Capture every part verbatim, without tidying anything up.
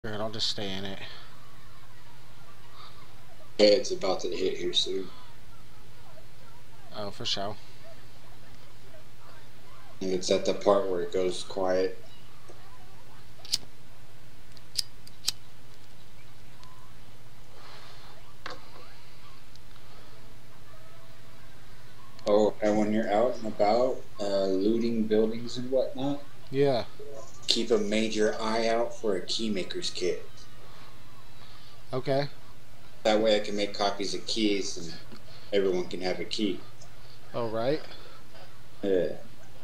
Alright, I'll just stay in it. Hey, it's about to hit here soon. Oh, for sure. And it's at the part where it goes quiet. Oh, and when you're out and about, uh, looting buildings and whatnot, Yeah. keep a major eye out for a keymaker's kit. Okay. That way I can make copies of keys and everyone can have a key. Oh, right. Yeah.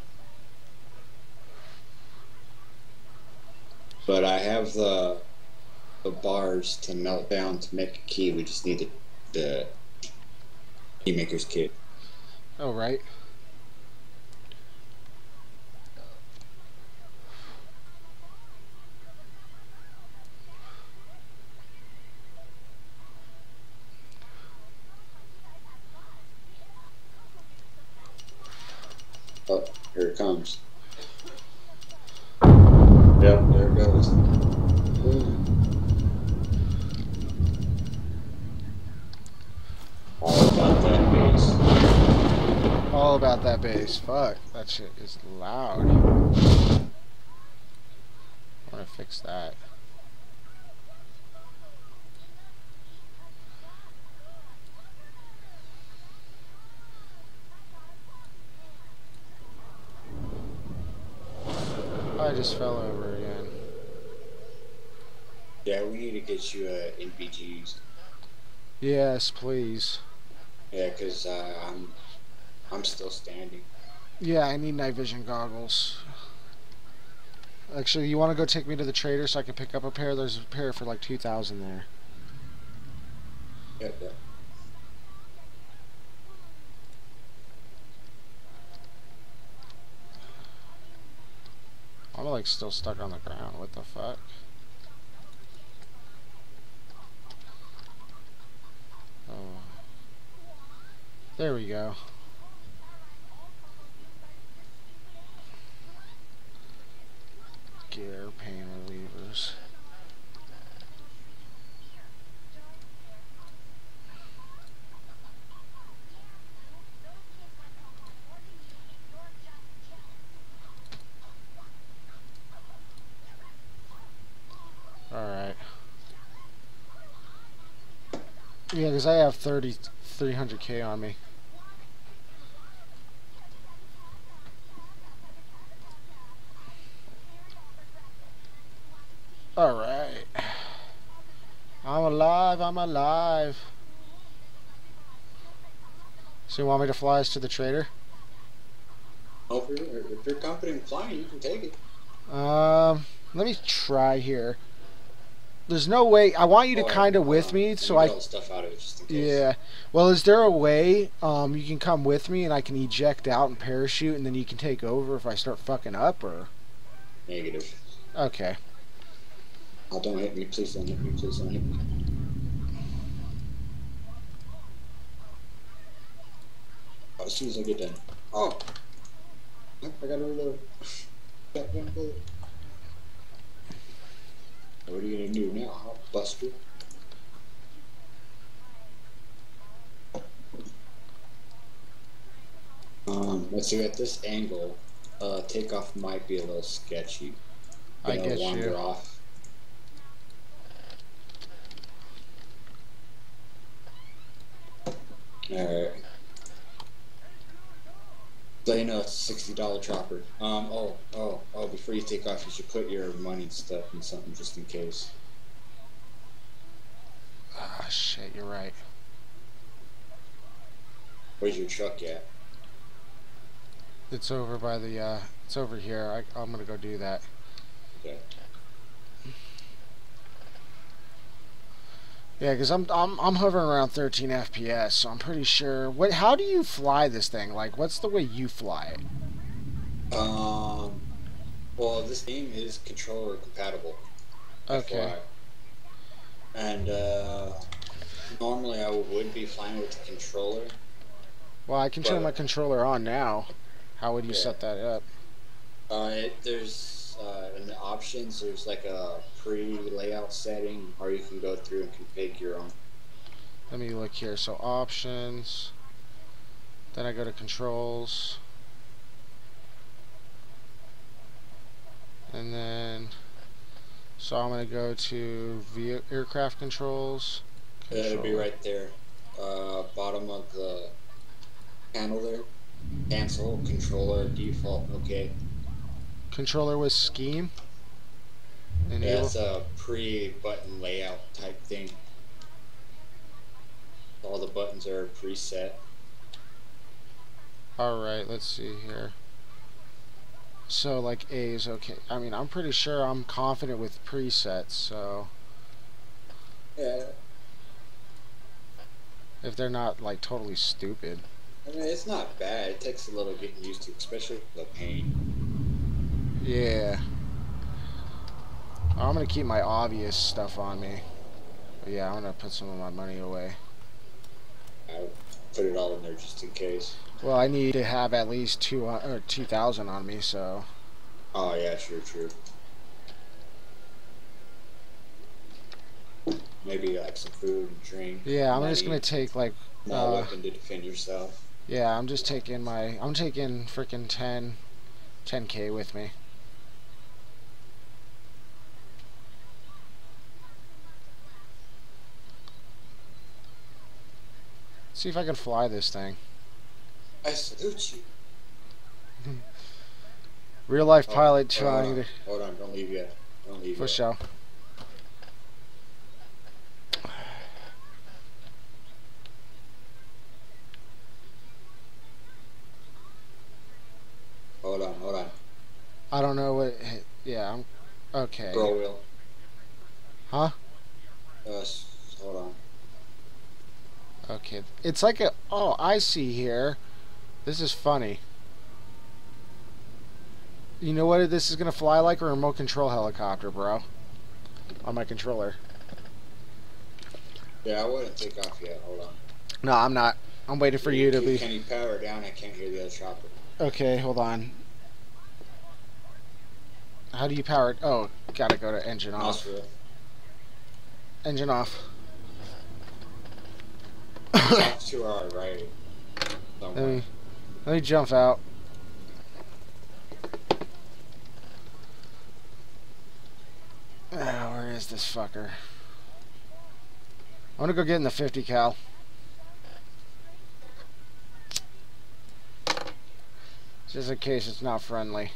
But I have the the bars to melt down to make a key. We just need the, the keymaker's kit. Oh, right. Oh, here it comes. Yep, there it goes. All about that bass. All about that bass. Fuck. That shit is loud. I want to fix that. I just fell over again. Yeah, we need to get you uh, N P Gs. Yes, please. Yeah, cause uh, I'm I'm still standing. Yeah, I need night vision goggles. Actually, you want to go take me to the trader so I can pick up a pair? There's a pair for like two thousand there. Yep, yep. I'm like still stuck on the ground. What the fuck? Oh. There we go. Gear pain relievers. Alright. Yeah, because I have thirty-three hundred K on me. Alright. I'm alive, I'm alive. So you want me to fly us to the trader? Oh, if you're, if you're confident flying, you can take it. Um, let me try here. There's no way. I want you to Or, kind of with uh, me, let so me I. get all the stuff out of it just in case. Yeah. Well, is there a way um you can come with me and I can eject out and parachute, and then you can take over if I start fucking up, or? Negative. Okay. Oh, don't hit me, please don't hit me, please don't hit me. Oh, as soon as I get done. Oh! I gotta reload. Got one bullet. What are you gonna do now, huh, Buster? Um, let's see, at this angle, uh, takeoff might be a little sketchy. I You know, get wander you. off. Alright. So you know it's a sixty dollar chopper. Um, oh, oh, oh, before you take off, you should put your money and stuff in something just in case. Ah, shit. You're right. Where's your truck at? It's over by the. uh It's over here. I, I'm gonna go do that. Okay. Yeah, because I'm I'm I'm hovering around thirteen F P S, so I'm pretty sure. What? How do you fly this thing? Like, what's the way you fly it? Um, well, this game is controller compatible. Okay. F Y I. And, uh, normally I would be flying with the controller. Well, I can turn But- my controller on now. How would you Yeah. set that up? Uh, it, there's uh, in the options, there's like a pre-layout setting, or you can go through and configure your own. Let me look here. So options. Then I go to controls. And then, so I'm going to go to via aircraft controls. It'll be Controller. right there, uh, bottom of the panel there. Cancel, controller, default, okay. Controller with scheme. Yeah, that's a pre-button layout type thing. All the buttons are preset. Alright, let's see here. So, like, A is okay. I mean, I'm pretty sure I'm confident with presets, so... Yeah. If they're not, like, totally stupid. I mean, it's not bad. It takes a little getting used to, especially the pain. Yeah. I'm gonna keep my obvious stuff on me. But yeah, I'm gonna put some of my money away. I'll put it all in there just in case. Well, I need to have at least two or two thousand on me, so. Oh yeah, sure, true. Maybe like some food and drink. Yeah, I'm money, just gonna take like. small Uh, weapon to defend yourself. yeah, I'm just taking my. I'm taking freaking ten, ten K with me. See if I can fly this thing. I salute you. Real life Oh, pilot hold trying on, to. hold on, don't leave yet. Don't leave For yet. sure. Hold on, hold on. I don't know what. Yeah, I'm. Okay. Scroll wheel. Huh? Uh, s- hold on. Okay. It's like a. Oh, I see here. This is funny. You know what this is gonna fly like? A remote control helicopter, bro. On my controller. Yeah, I wouldn't take off yet. Hold on. No, I'm not. I'm waiting for you to be. Can you power down? I can't hear the other chopper. Okay, hold on. How do you power it? Oh, gotta go to engine off. Mouse wheel. Engine off. Off to our right. Let Somewhere. me, let me jump out. Ah, where is this fucker? I'm gonna go get in the fifty cal. Just in case it's not friendly.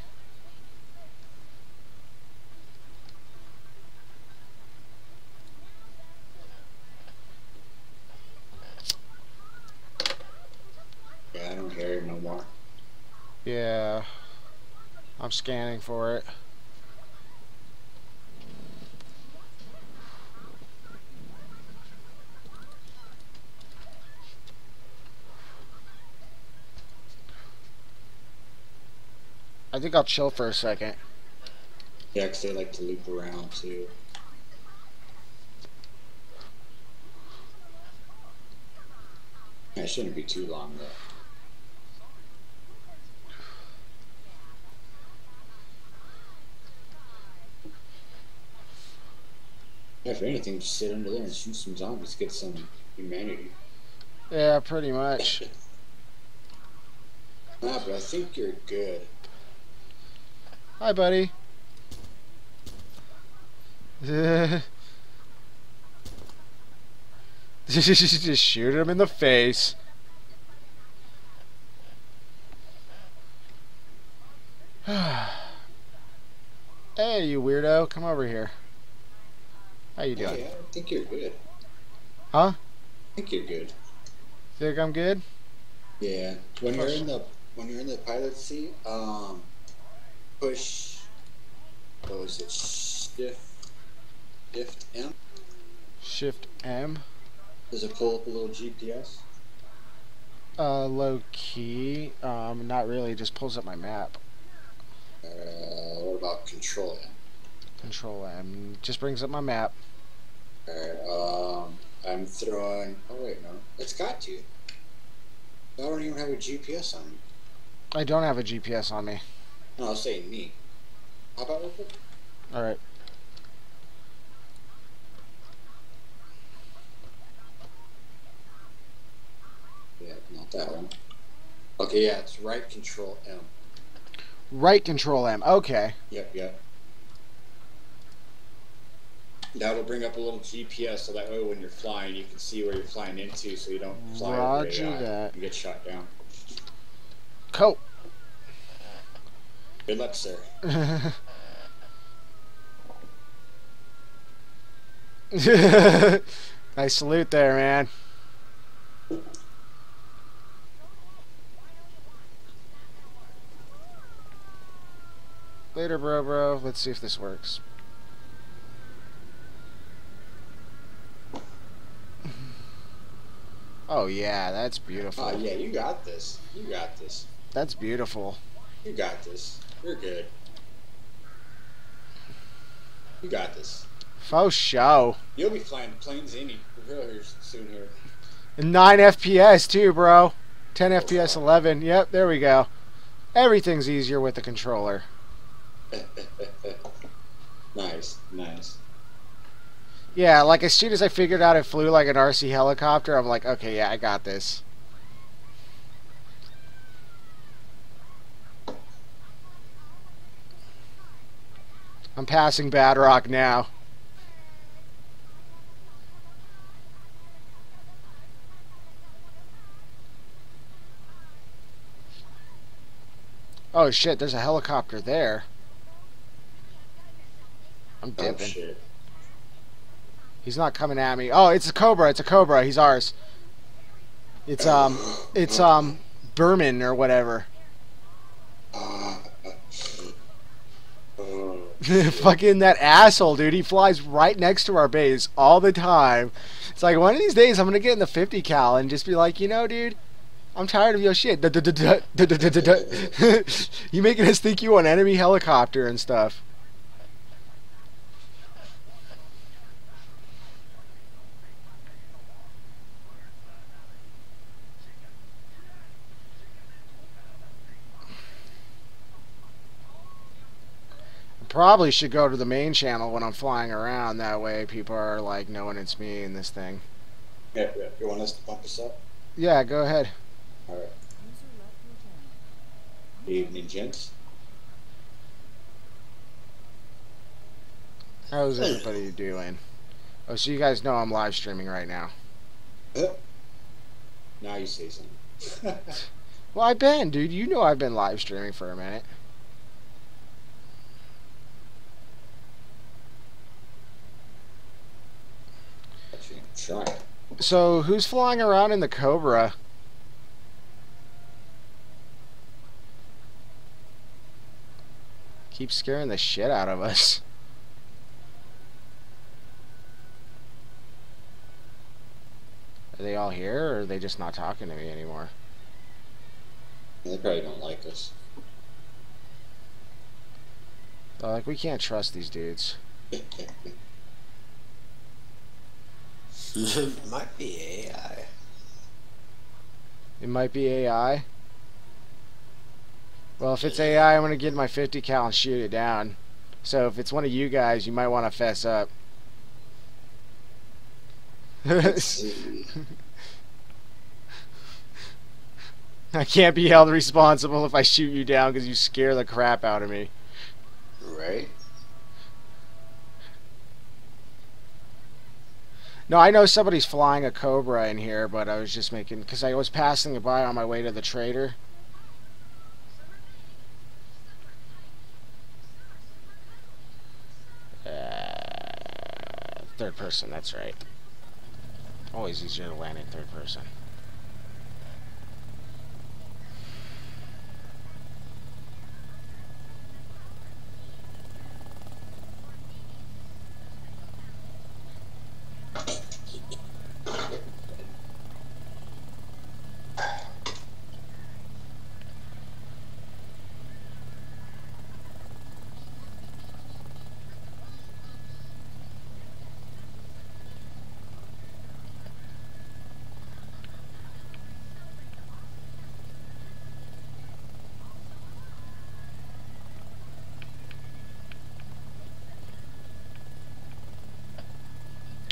Yeah, I don't hear it no more. Yeah. I'm scanning for it. I think I'll chill for a second. Yeah, 'cause they like to loop around too. It shouldn't be too long though. Yeah, if anything, just sit under there and shoot some zombies, get some humanity. Yeah, pretty much. Nah, but I think you're good. Hi, buddy. Just shoot him in the face. Hey, you weirdo. Come over here. How you doing? Yeah, I think you're good. Huh? I think you're good. Think I'm good? Yeah. When you're in the when you're in the pilot seat, um, push. What was it? Shift. Shift M. Shift M. Does it pull up a little G P S? Uh, low key. Um, not really. It just pulls up my map. Uh, what about Control M? Control M. Just brings up my map. Alright, um, I'm throwing. Oh wait, no, it's got to. I don't even have a G P S on me. I don't have a G P S on me. No, I'll say me. hop out real quick. All right. Yeah, not that one. Okay, yeah, it's right control M. Right control M. Okay. Yep, yep. That'll bring up a little G P S so that way when you're flying, you can see where you're flying into so you don't fly Roger over A I that. and get shot down. Cool. Good luck, sir. Nice salute there, man. Later, bro, bro. Let's see if this works. Oh, yeah, that's beautiful. Oh, yeah, you got this. You got this. That's beautiful. You got this. You're good. You got this. Faux show. You'll be flying planes any here soon here. nine F P S, too, bro. ten F P S, eleven. Yep, there we go. Everything's easier with the controller. Nice, nice. Yeah, like as soon as I figured out it flew like an R C helicopter, I'm like, okay, yeah, I got this. I'm passing Bad Rock now. Oh shit, there's a helicopter there. I'm Oh, dipping. shit. He's not coming at me. Oh, it's a Cobra. It's a Cobra. He's ours. It's um, it's um, Berman or whatever. Fucking that asshole, dude. He flies right next to our base all the time. It's like one of these days I'm gonna get in the fifty cal and just be like, you know, dude, I'm tired of your shit. You making us think you want enemy helicopter and stuff. Probably should go to the main channel when I'm flying around. That way people are like knowing it's me in this thing. Yeah, yeah. You want us to bump us up? Yeah, go ahead. Alright. Evening, gents. How's everybody doing? Oh, so you guys know I'm live streaming right now. Oh. Now you say something. Well, I've been, dude. You know I've been live streaming for a minute. Try. So, who's flying around in the Cobra? Keeps scaring the shit out of us. Are they all here, or are they just not talking to me anymore? They probably don't like us. They're like, we can't trust these dudes. It might be A I. It might be A I. Well, if it's A I, I'm going to get my fifty cal and shoot it down. So if it's one of you guys, you might want to fess up. I can't be held responsible if I shoot you down because you scare the crap out of me. Right? No, I know somebody's flying a Cobra in here, but I was just making... Because I was passing it by on my way to the trader. Uh, third person, that's right. Always easier to land in third person.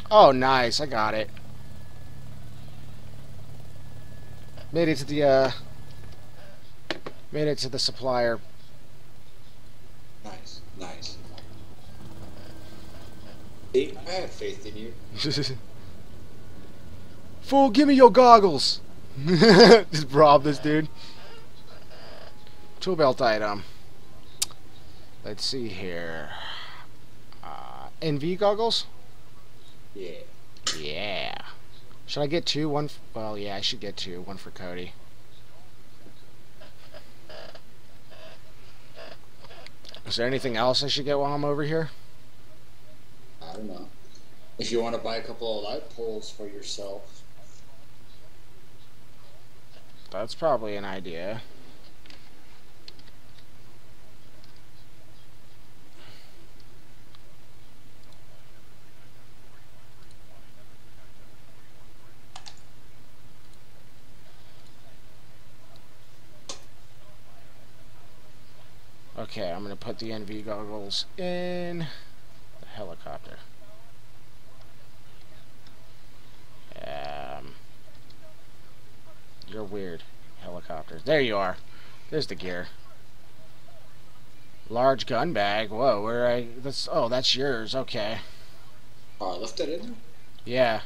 Oh, nice. I got it. Made it to the, uh... Made it to the supplier. Nice, nice. See, I had faith in you. Fool, give me your goggles! Just rob this dude. Tool belt item. Let's see here. Uh, N V goggles? Yeah. Yeah. Should I get two? One. F well, yeah, I should get two. One for Cody. Is there anything else I should get while I'm over here? I don't know. If you want to buy a couple of light poles for yourself. That's probably an idea. Okay, I'm going to put the N V goggles in the helicopter. Um, you're weird, helicopters. There you are. There's the gear. Large gun bag. Whoa, where I? That's oh, that's yours. Okay. Oh, I left that in there? Yeah.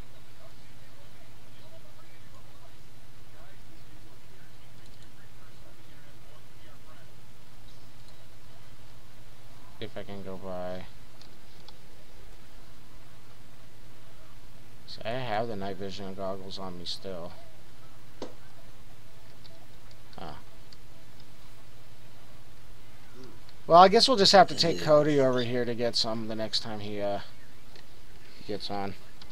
If I can go by. See, I have the night vision goggles on me still. Huh. Well, I guess we'll just have to take Cody over here to get some the next time he uh gets on.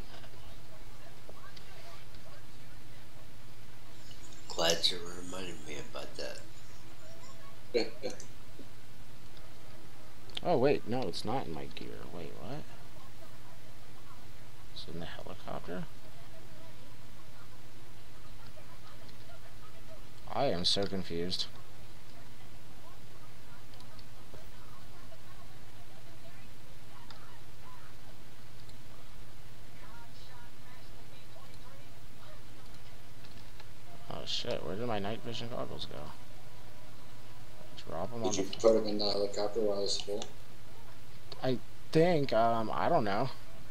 Glad you reminded me about that. Oh wait, no, it's not in my gear. Wait, what? It's in the helicopter? I am so confused. Oh shit, where did my night vision goggles go? Drop them on Did you the... put them in the helicopter while it's full? I think, um, I don't know.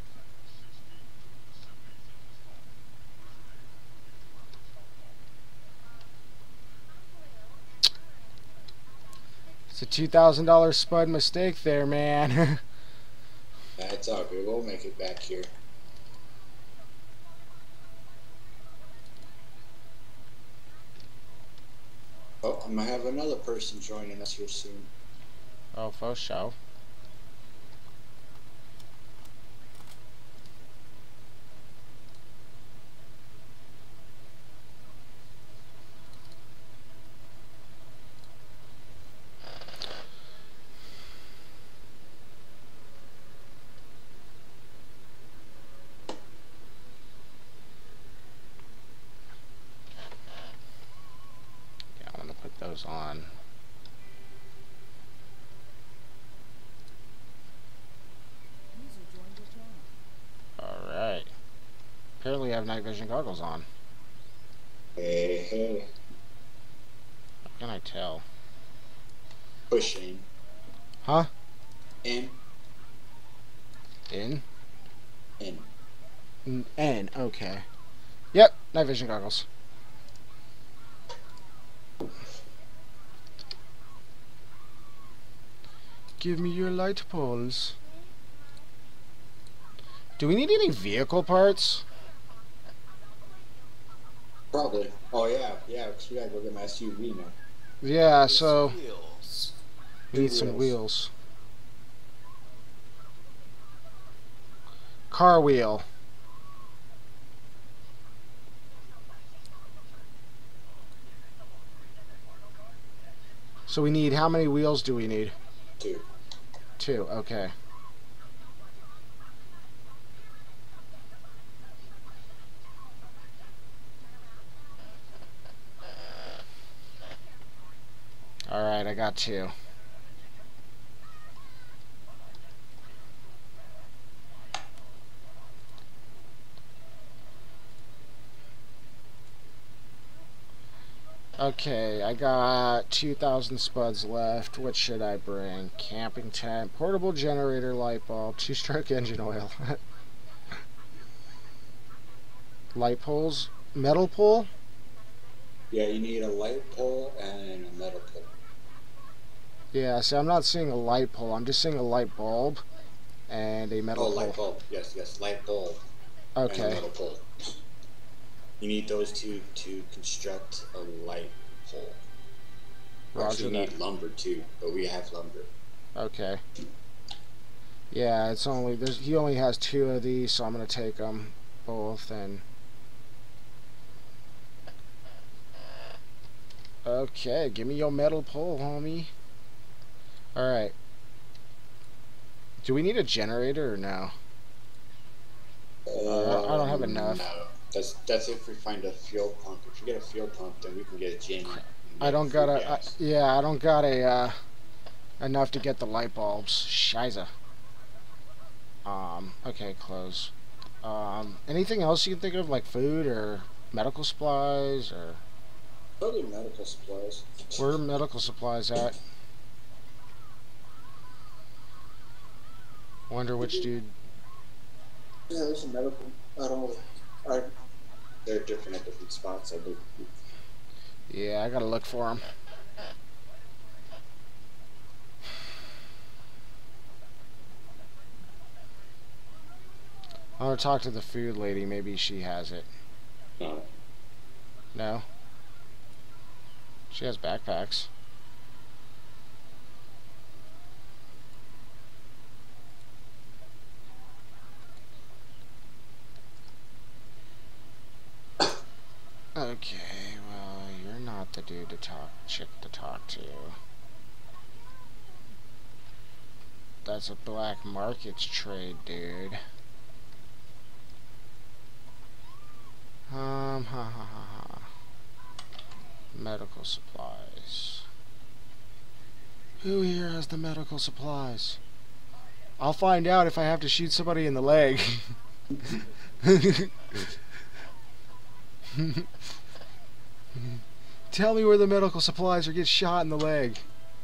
It's a two thousand dollar spud mistake there, man. That's all good. We'll make it back here. Oh, I might have another person joining us here soon. Oh, for sure. Those on. Alright. Apparently I have night vision goggles on. Hey, hey. How can I tell? Push in. Huh? In. In? In. N, N, okay. Yep, night vision goggles. Give me your light poles. Do we need any vehicle parts? Probably. Oh yeah, yeah, because we gotta go get my S U V now. Yeah, so Wheels. we need some Wheels. wheels. Car wheel. So we need, how many wheels do we need? Two. Two, okay. Alright, I got two. Okay, I got two thousand spuds left. What should I bring? Camping tent, portable generator, light bulb, two-stroke engine oil. Light poles, metal pole. Yeah, you need a light pole and a metal pole. Yeah, see, I'm not seeing a light pole. I'm just seeing a light bulb and a metal Oh, pole. light bulb. Yes, yes, light bulb Okay. and a metal pole. You need those two to construct a light pole. Roger Actually, you that. need lumber too, but we have lumber. Okay. Yeah, it's only there's he only has two of these, so I'm gonna take them both and. Okay, give me your metal pole, homie. All right. Do we need a generator or no? Uh, I don't have enough. No, that's that's if we find a fuel pump. If you get a fuel pump, then we can get a gen. I don't got a. I, yeah, I don't got a uh, enough to get the light bulbs. Shiza. Um. Okay, close. Um. Anything else you can think of, like food or medical supplies or? Probably medical supplies. Where are medical supplies at? Wonder which dude. Yeah, there's a medical. I don't know. I, they're different at different spots, I believe. Yeah, I gotta look for him. I'm gonna talk to the food lady. Maybe she has it. No. No? She has backpacks. Okay, well, you're not the dude to talk, chick to talk to. That's a black markets trade, dude. Um, ha ha ha ha. Medical supplies. Who here has the medical supplies? I'll find out if I have to shoot somebody in the leg. Tell me where the medical supplies or get shot in the leg.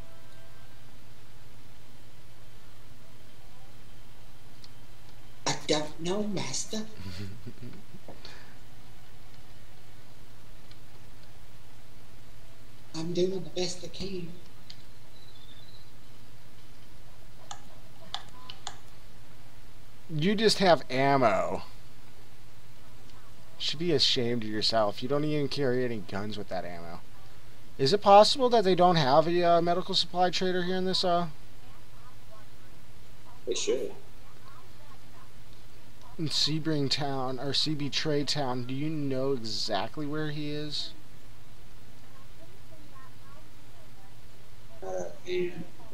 I don't know, master. I'm doing the best I can. You just have ammo. Should be ashamed of yourself. You don't even carry any guns with that ammo. Is it possible that they don't have a uh, medical supply trader here in this? Uh, They should. in Sebring Town or C B Trade Town? Do you know exactly where he is? Uh, and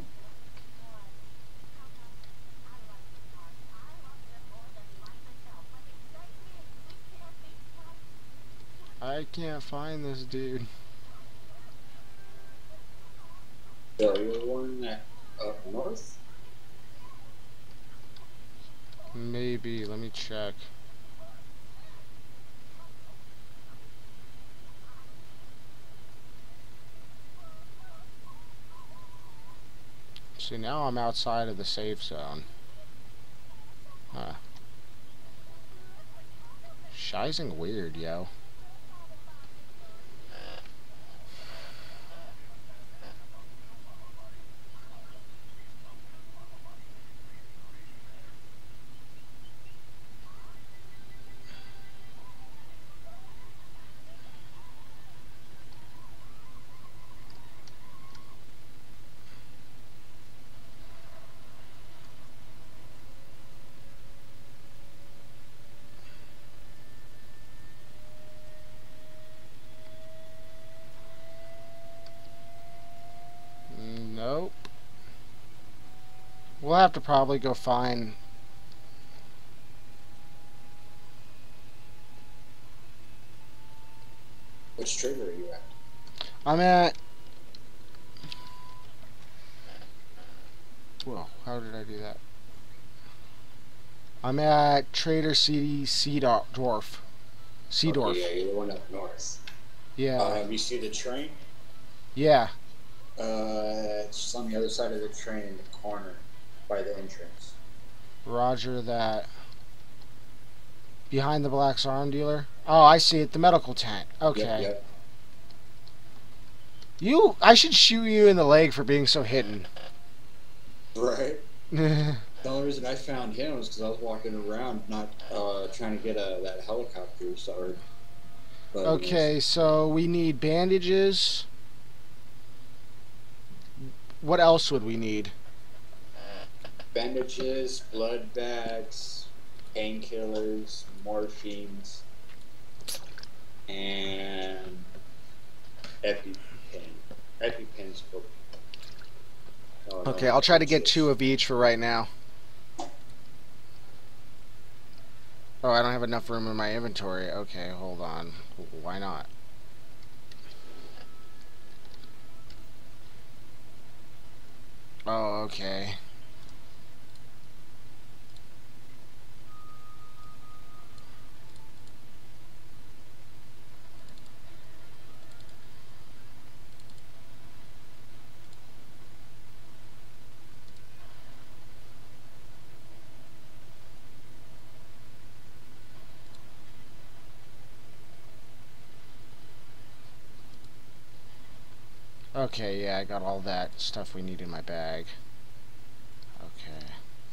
I can't find this dude. so you're one that up north? Maybe. Let me check. See, now I'm outside of the safe zone. Huh. Shizing weird, yo. Nope. We'll have to probably go find... Which trigger are you at? I'm at... Whoa, how did I do that? I'm at Trader City Sea Dwarf. Seedorf. Okay, yeah, you're the one up north. Yeah. Um, you see the train? Yeah. Uh, it's just on the other side of the train in the corner by the entrance. Roger that. Behind the Black's Arm Dealer? Oh, I see it. The medical tent. Yep, Okay. yep. You, I should shoot you in the leg for being so hidden. Right. The only reason I found him was because I was walking around, not uh, trying to get a that helicopter started. But Okay, so we need bandages. What else would we need? bandages, blood bags, painkillers, morphines, and EpiPen. EpiPens for. Oh, no, Okay, I'll try to get just- two of each for right now. Oh, I don't have enough room in my inventory. Okay, hold on. Why not? Oh, okay. Okay, yeah, I got all that stuff we need in my bag. Okay.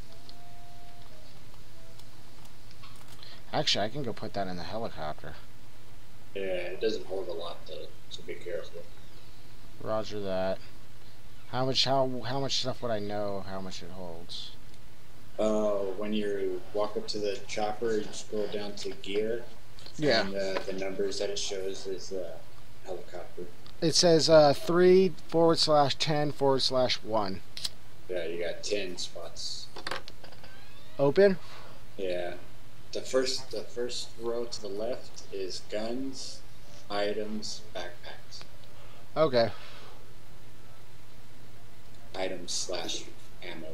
Actually, I can go put that in the helicopter. Yeah, it doesn't hold a lot though, so be careful. Roger that. How much how how much stuff would I know of how much it holds? Uh, when you walk up to the chopper, you scroll down to gear. Yeah. And uh, the numbers that it shows is the uh, helicopter. It says uh, three forward slash ten forward slash one. Yeah, you got ten spots. Open? Yeah. The first the first row to the left is guns, items, backpacks. Okay. Items slash ammo.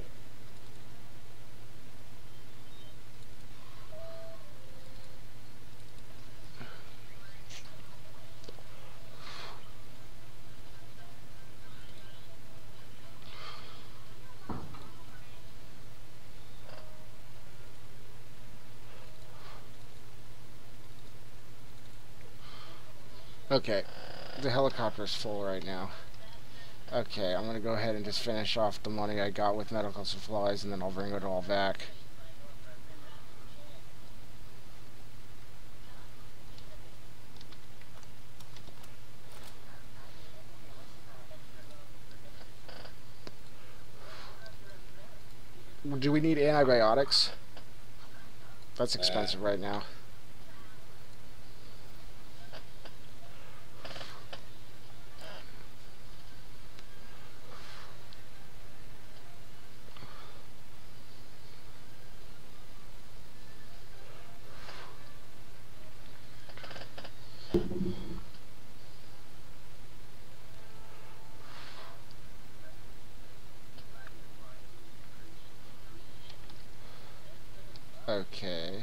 Okay. The helicopter's full right now. Okay, I'm gonna go ahead and just finish off the money I got with medical supplies, and then I'll bring it all back. Do we need antibiotics? That's expensive right now. Okay.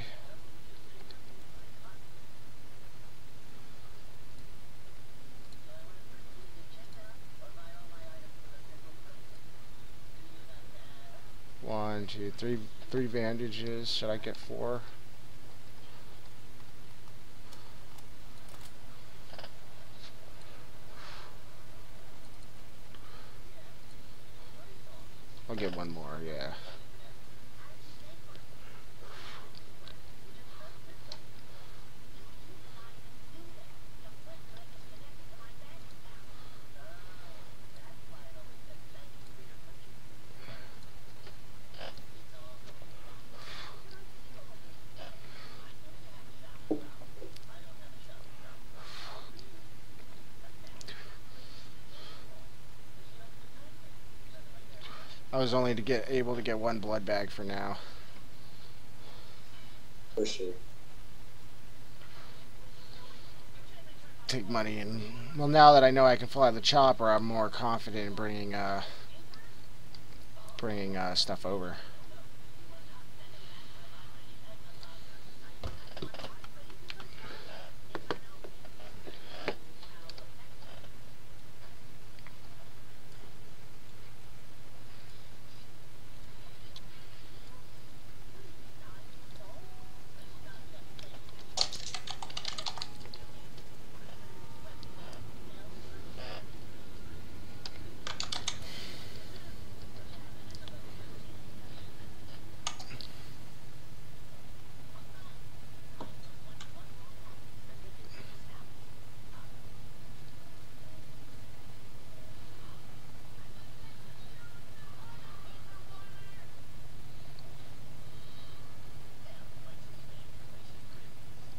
One, two, three, three bandages. Should I get four? I'll get one more, yeah. I was only to get able to get one blood bag for now. For sure. Take money and well, now that I know I can fly the chopper, I'm more confident in bringing uh bringing uh stuff over.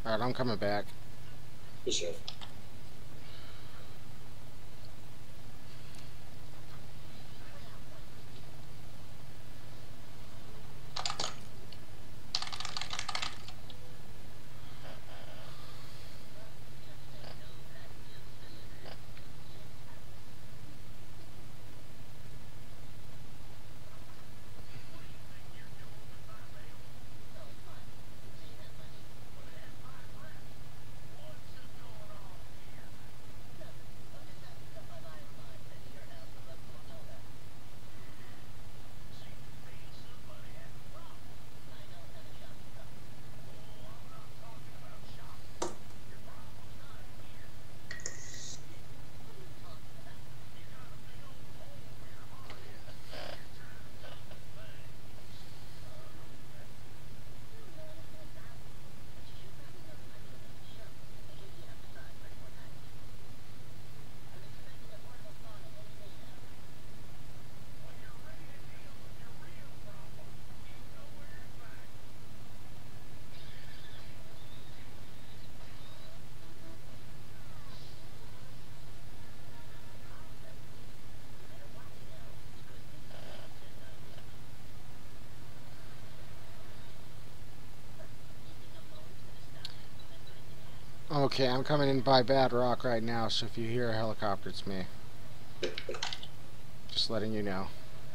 Alright, I'm coming back. For sure. Okay, I'm coming in by Bad Rock right now, so if you hear a helicopter, it's me. Just letting you know.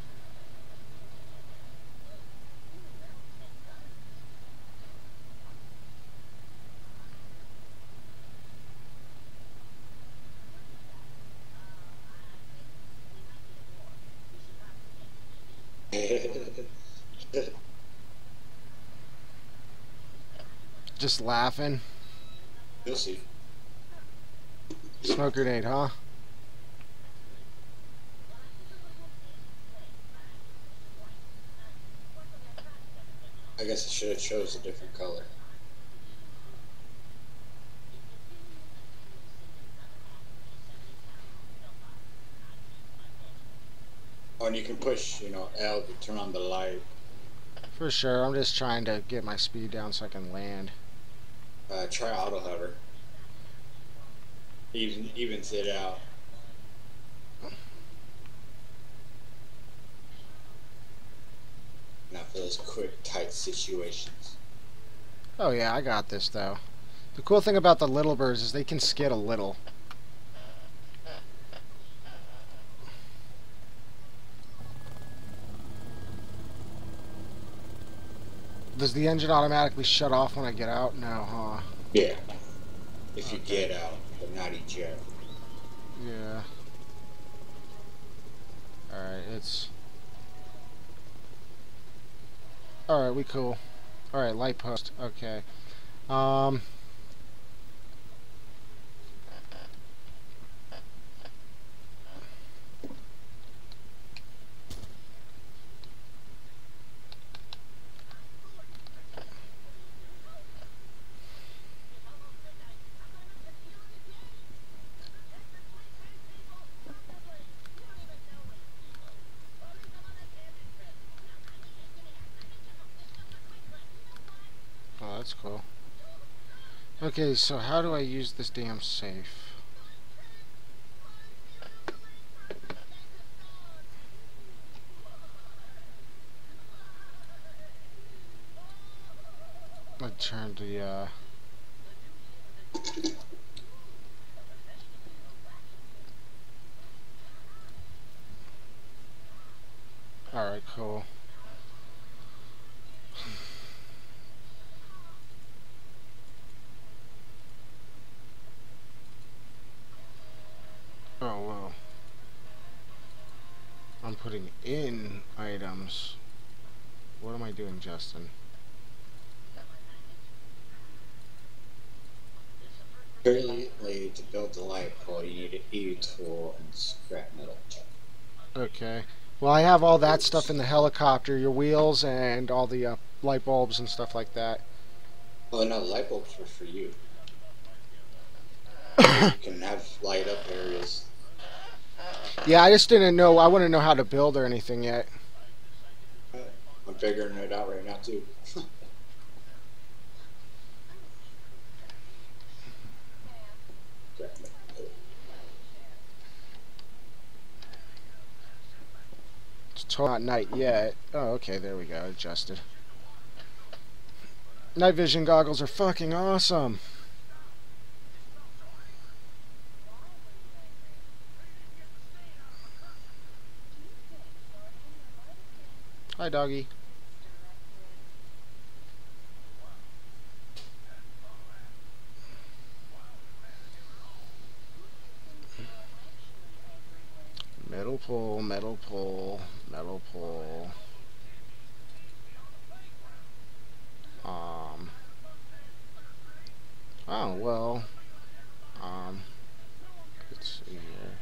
Just laughing. You'll see. Smoke grenade, huh? I guess I should have chose a different color. Oh, and you can push, you know, L to turn on the light. For sure, I'm just trying to get my speed down so I can land. Uh, try auto hover. Even evens it out. Not for those quick, tight situations. Oh yeah, I got this though. The cool thing about the little birds is they can skid a little. Does the engine automatically shut off when I get out? No, huh? Yeah. If you get out, but not eject. Yeah. Alright, it's... Alright, we cool. Alright, light post. Okay. Um... Oh, that's cool. Okay, so how do I use this damn safe? I turned the, uh... Alright, cool. Oh, whoa. I'm putting in items. What am I doing, Justin? Currently, to build the light pole, you need an E tool and scrap metal. Okay. Well, I have all that stuff in the helicopter, your wheels and all the uh, light bulbs and stuff like that. Oh, no, the light bulbs were for you. You can have light up areas. Yeah, I just didn't know. I wouldn't know how to build or anything yet. I'm figuring it out right now, too. totally not night yet. Oh, okay, there we go. Adjusted. Night vision goggles are fucking awesome. Hi, doggy. Metal pole, metal pole, metal pole. Um. Oh, well. Um. Let's see here.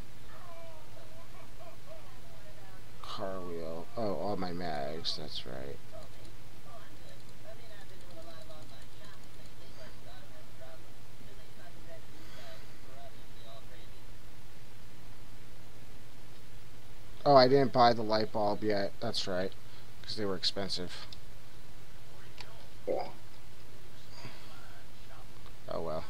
Car wheel. Oh, all my mags. That's right. Oh, I didn't buy the light bulb yet. That's right. Because they were expensive. Yeah. Oh, well.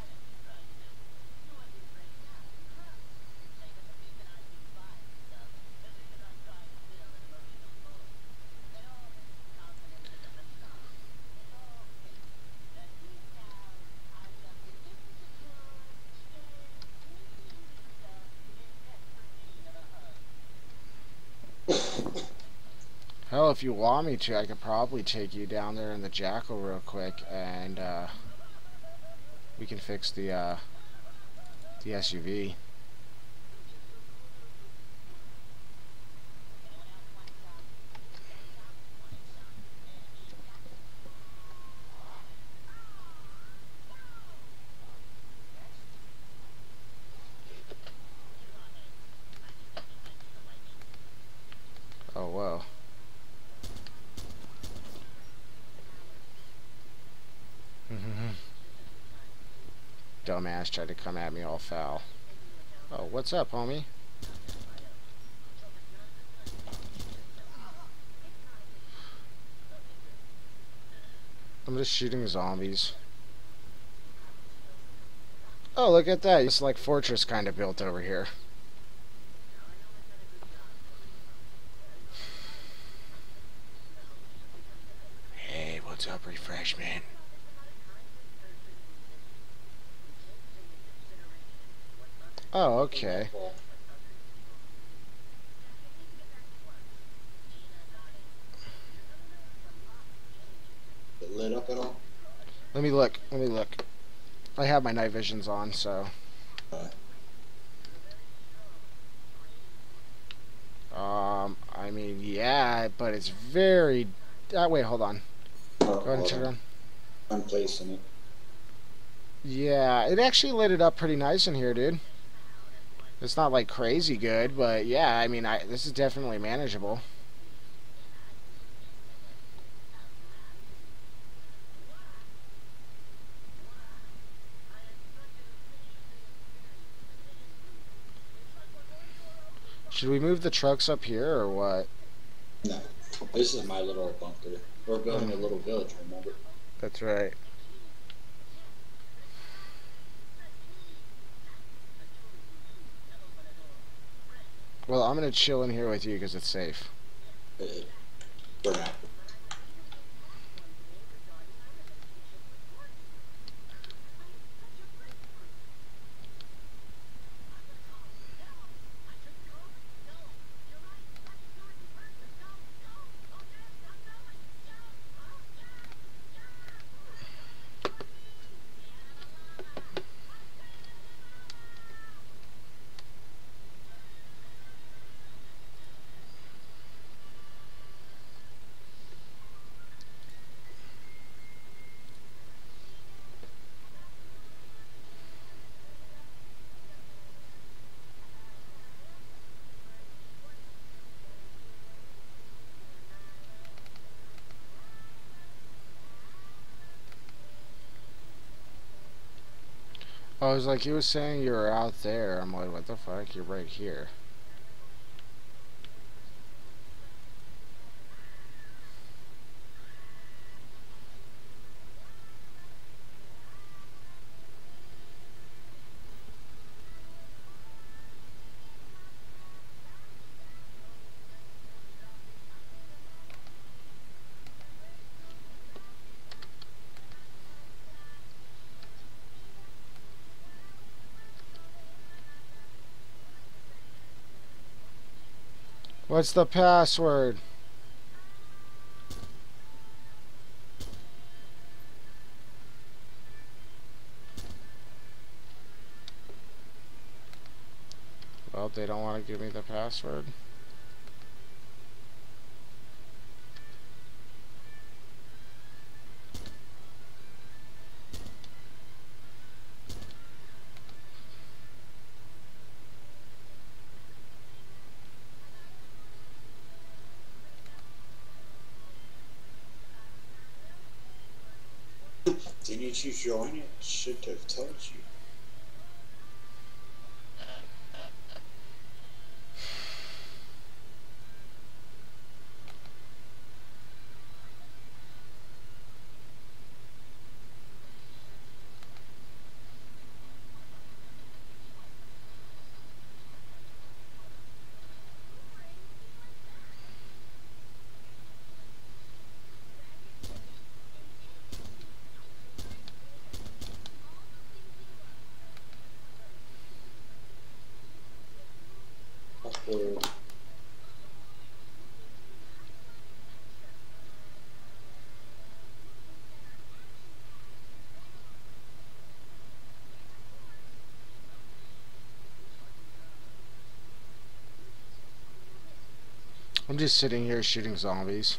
Hell, if you want me to, I could probably take you down there in the Jackal real quick, and uh, we can fix the uh, the S U V. Oh, whoa. Dumbass tried to come at me all foul. Oh, what's up, homie? I'm just shooting zombies. Oh, look at that. It's like fortress kind of built over here. Hey, what's up, refreshment? Oh, okay. It lit up at all? Let me look. Let me look. I have my night visions on, so. Um, I mean, yeah, but it's very. Uh, wait, hold on. Oh, Go ahead and turn it on. I'm placing it. Yeah, it actually lit it up pretty nice in here, dude. It's not like crazy good, but yeah, I mean, I this is definitely manageable. Should we move the trucks up here or what? No. This is my little bunker. We're building a little village, remember? That's right. Well, I'm gonna chill in here with you because it's safe. Uh, for now. I was like, you were saying you were out there. I'm like, what the fuck? You're right here. What's the password? Well, they don't want to give me the password. Didn't you join it? Should have told you. Awkward. I'm just sitting here shooting zombies.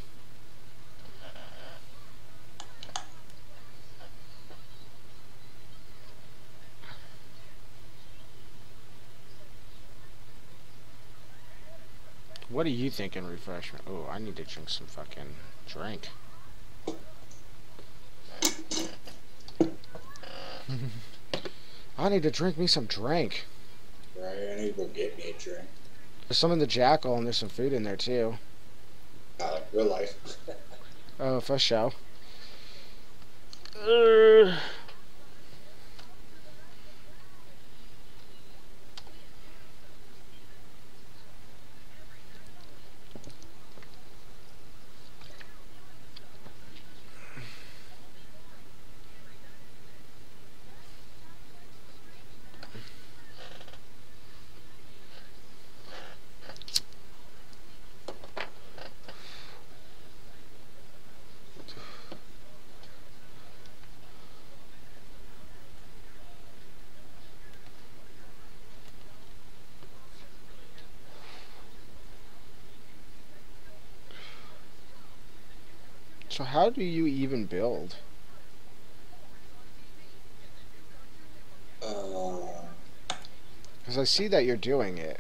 What are you thinking, refreshment? Oh, I need to drink some fucking drink. I need to drink me some drink. Right, I need to go get me a drink. There's some in the jackal and there's some food in there too. Not like real life. Oh, for sure. Uh. So how do you even build? Uh, Because I see that you're doing it.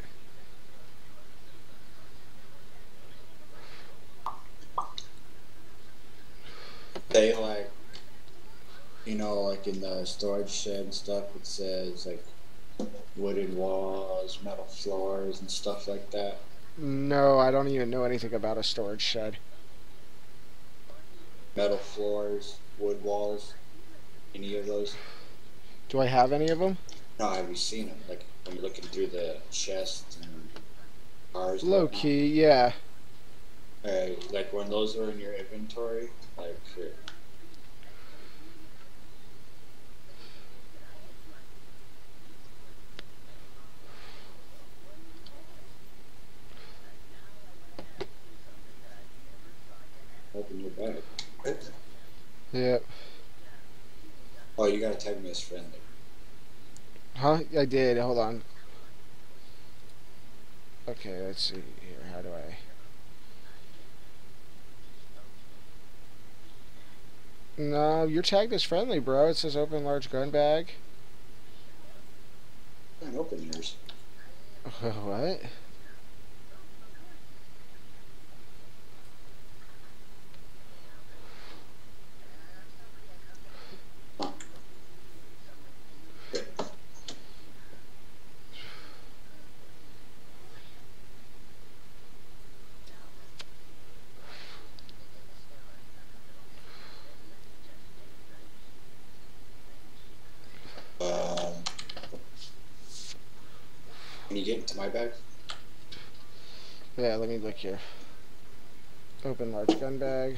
they like, you know, like in the storage shed and stuff, it says like wooden walls, metal floors, and stuff like that. No, I don't even know anything about a storage shed. Metal floors, wood walls, any of those? Do I have any of them? No, have you seen them? Like when you're looking through the chests and cars. and Low whatnot? key, yeah. Uh, like when those are in your inventory, like here. Open your bag. Yep. Oh, you gotta tag me as friendly. Huh? I did. Hold on. Okay, let's see here. How do I... No, you're tagged as friendly, bro. It says open large gun bag. I can't open yours. What? Um, can you get into my bag? Yeah, let me look here. Open large gun bag.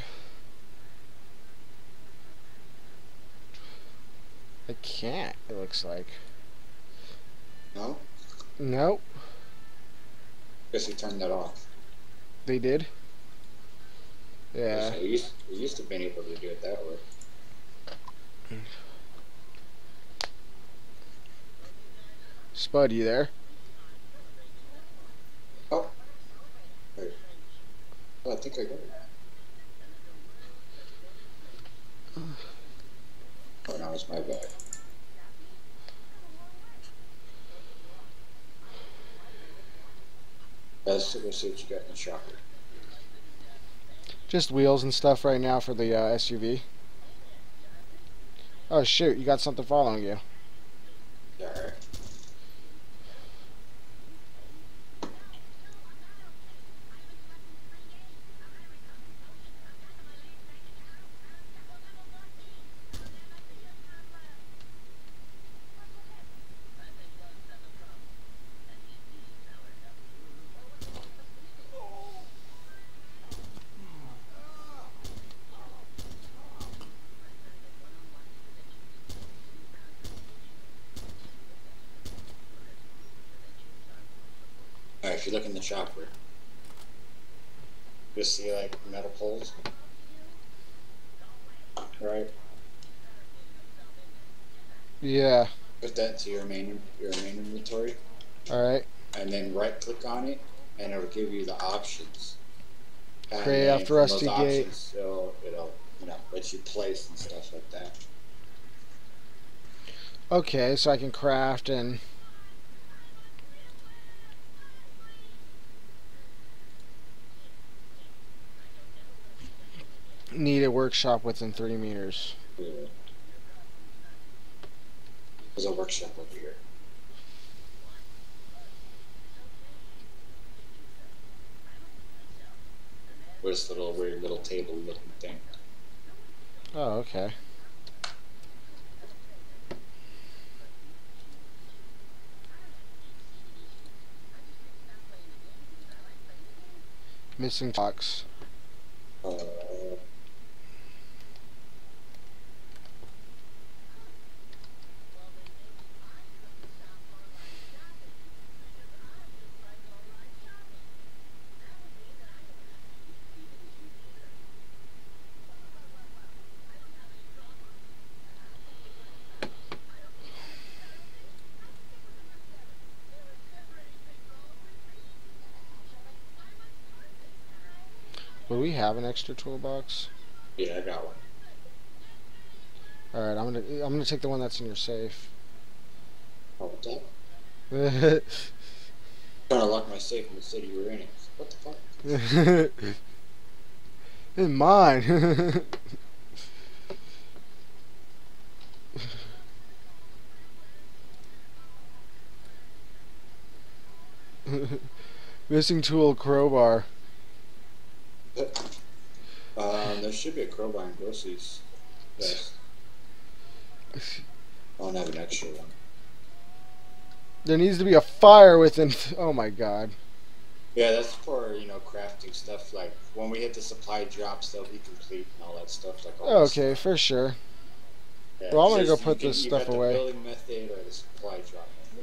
I can't, it looks like. No? Nope. Guess you turned that off. They did? Yeah. So we used, we used to have been able to do it that way. Spud, you there? Oh. Wait. Oh, I think I got it. Oh, no, it's my bad. Let's, let's see what you got in the shopper. Just wheels and stuff right now for the uh, S U V. Oh shoot, you got something following you. Yeah, alright. Alright, if you look in the shopper, you'll see like metal poles. Right? Yeah. Put that to your main your main inventory. Alright. And then right click on it and it'll give you the options. And Create then after from rusty those gate. options, it'll, it'll you know let you place and stuff like that. Okay, so I can craft and need a workshop within three meters. Yeah. There's a workshop over here. With this little weird little table looking thing. Oh, okay. Missing box. Uh, Will we have an extra toolbox? yeah, I got one. All right, I'm gonna I'm gonna take the one that's in your safe. Oh, what's that? Trying to lock my safe in the city we're in. What the fuck? It's mine. Missing tool crowbar. Um, there should be a crowbar in groceries. Yes. I don't have an extra one. There needs to be a fire within. Oh my god. Yeah, that's for, you know, crafting stuff. Like, when we hit the supply drops, they'll be complete and all that stuff. Like all this Okay, stuff. for sure. Yeah, Well, I'm gonna just- go put you can, this you stuff got away. The building method or the supply drop method.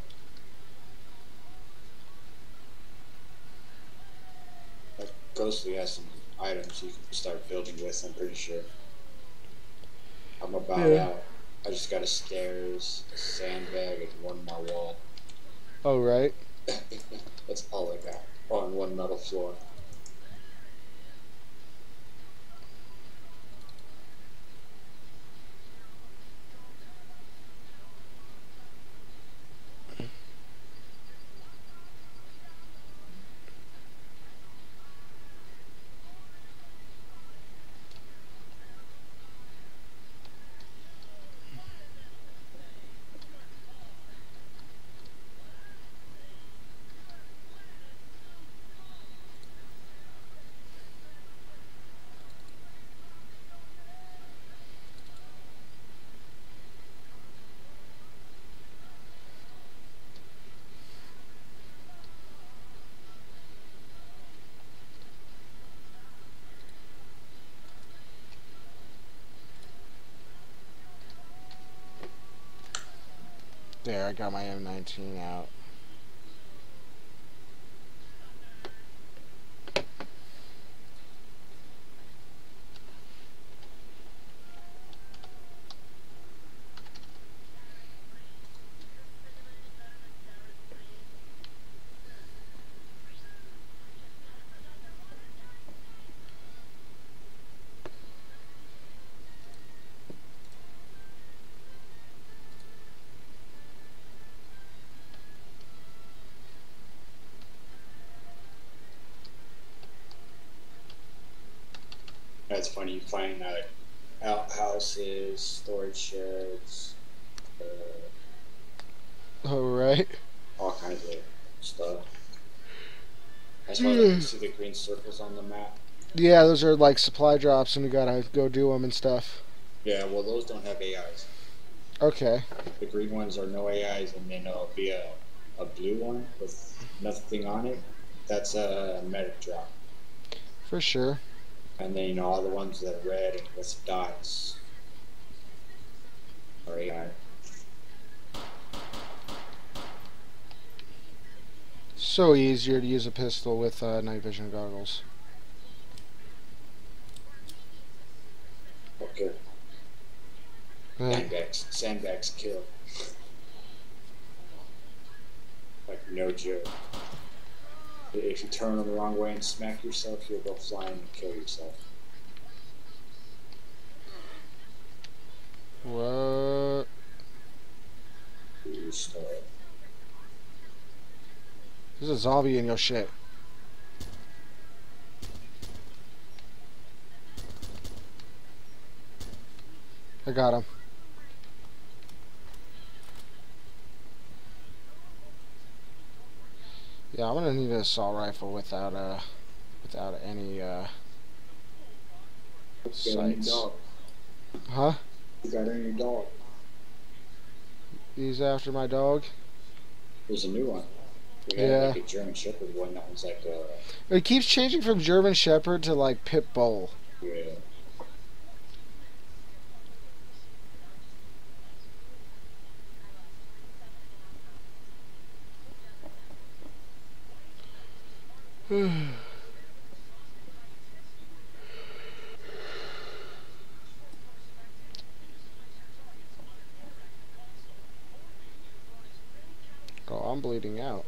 Like, Ghostly has some items you can start building with, I'm pretty sure. I'm about Yeah. out. I just got a stairs, a sandbag, and one more wall. Oh right. That's all I got. On one metal floor. There, I got my M nineteen out. it's funny. You find uh, outhouses, storage sheds, uh, Oh, right. all kinds of stuff. I suppose I can see the green circles on the map. Yeah, those are like supply drops, and we gotta go do them and stuff. Yeah, well, those don't have A Is. Okay. The green ones are no A Is, and then there'll be a, a blue one with nothing on it. That's a medic drop. For sure. And then, you know, all the ones that are red and with dots are A I. So easier to use a pistol with uh, night vision goggles. Okay. Uh, Sandbags. Sandbags kill. Like, no joke. If you turn them the wrong way and smack yourself, you'll go flying and kill yourself. what? You start. There's a zombie in your shit. I got him. Yeah, I'm gonna need an assault rifle without uh without any uh You got any sights. dog? Huh? You got any dog? He's after my dog. There's a new one. We had Yeah. like a German Shepherd one that was like uh It keeps changing from German Shepherd to like Pit Bull. yeah. Oh, I'm bleeding out.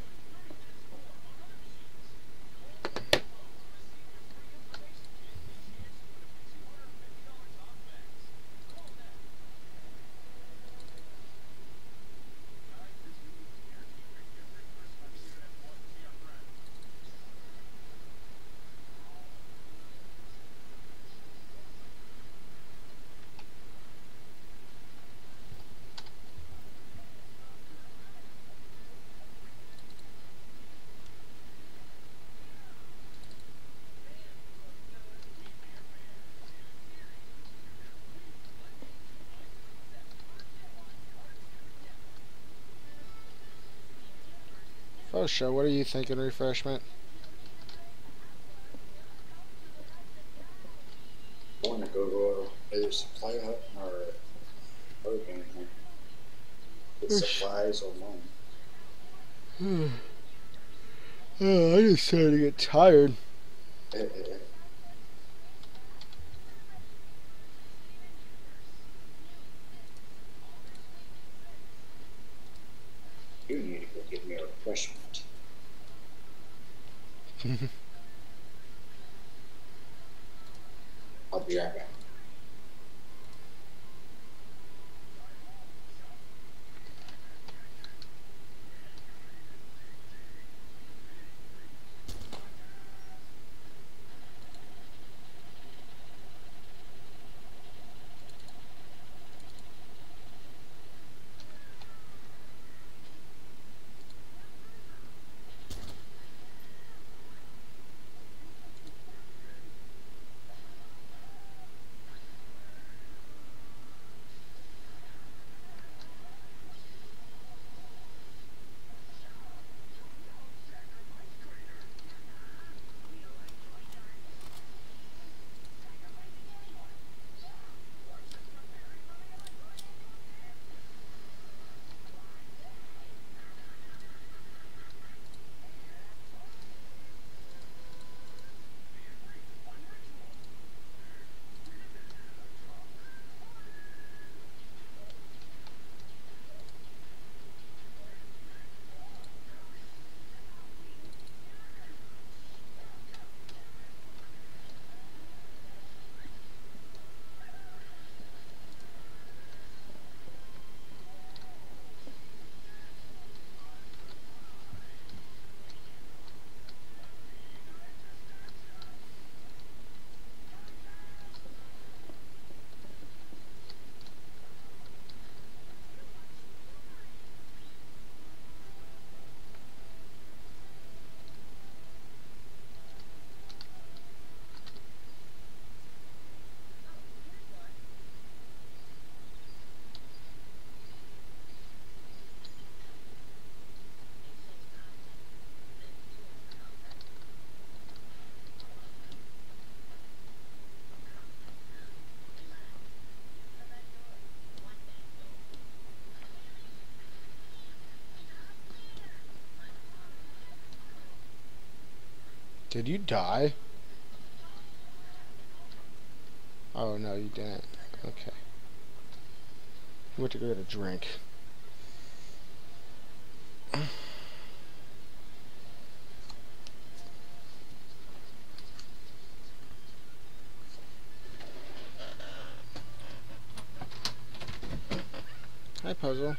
Oh, sure. What are you thinking, refreshment? I wanna go to either supply hut or hurricane hunt. Get supplies or money. Oh, I just started to get tired. You need to go get me a refreshment. I'll be right back. Did you die? Oh, no, you didn't. Okay. You went to go get a drink. Hi, Puzzle.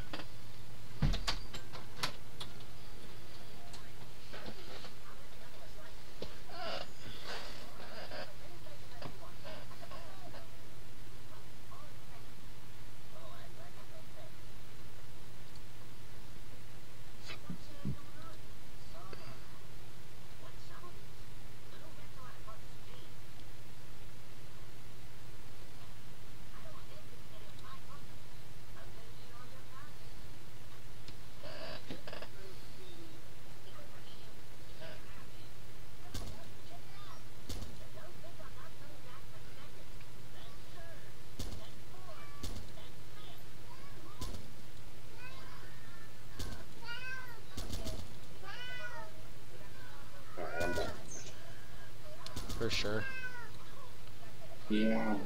Alright, I'm back. For sure. Yeah.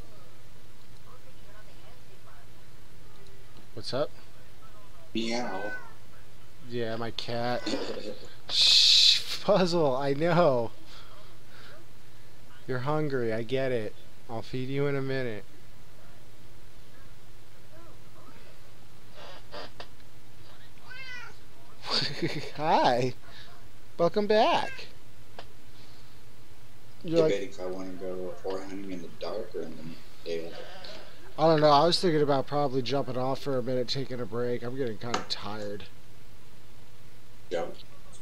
What's up? Meow. Yeah, my cat. Shh, Puzzle, I know. You're hungry, I get it. I'll feed you in a minute. Hi. Welcome back. You're like, Debating if I want to go whore hunting in the dark or in the daylight. I don't know, I was thinking about probably jumping off for a minute, taking a break. I'm getting kind of tired. Jump.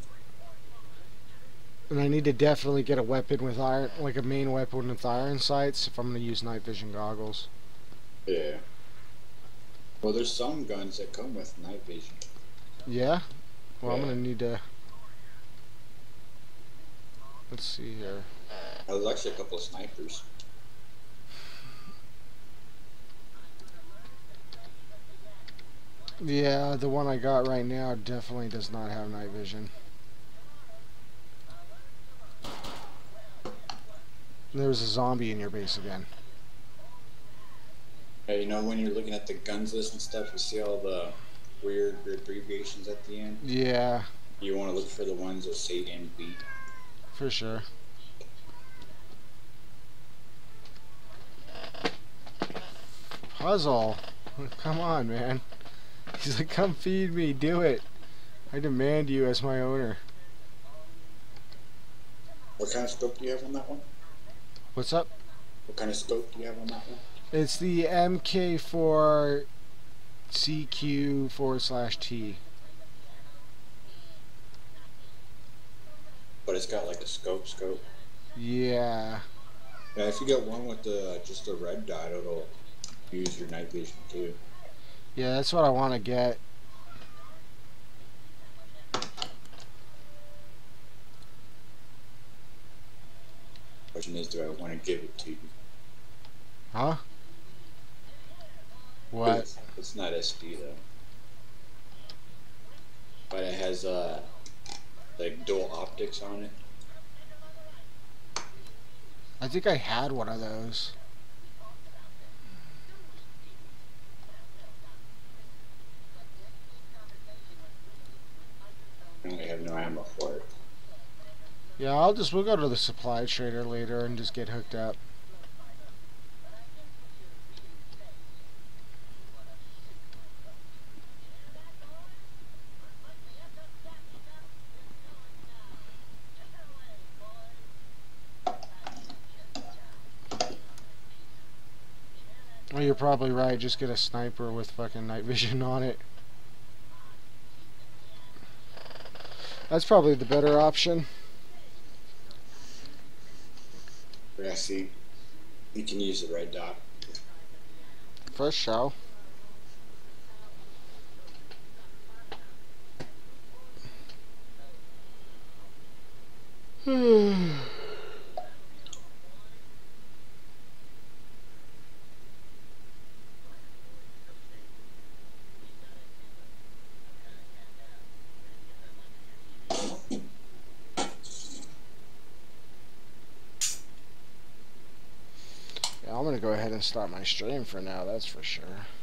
And I need to definitely get a weapon with iron, like a main weapon with iron sights if I'm going to use night vision goggles. Yeah. Well, there's some guns that come with night vision. Yeah? Well, I'm Yeah. going to need to... Let's see here. There's actually a couple of snipers. Yeah, the one I got right now definitely does not have night vision. There's a zombie in your base again. Hey, you know when you're looking at the guns list and stuff, you see all the weird abbreviations at the end? Yeah, You want to look for the ones that say N B. for sure. Puzzle. Come on, man. He's like, come feed me, do it. I demand you as my owner. What kind of scope do you have on that one? What's up? What kind of scope do you have on that one? It's the M K four C Q forward slash T. But it's got like a scope scope. Yeah. Yeah, if you get one with the just a red dot, it'll use your night vision too. Yeah, that's what I want to get. Question is, do I want to give it to you? Huh? What? It's, it's not S D though. But it has uh like dual optics on it. I think I had one of those. I only have no ammo for it. Yeah, I'll just, we'll go to the supply trader later and just get hooked up. Well, you're probably right, just get a sniper with fucking night vision on it. That's probably the better option. Yeah, see, you can use the red dot. First show. I'm gonna go ahead and stop my stream for now, that's for sure.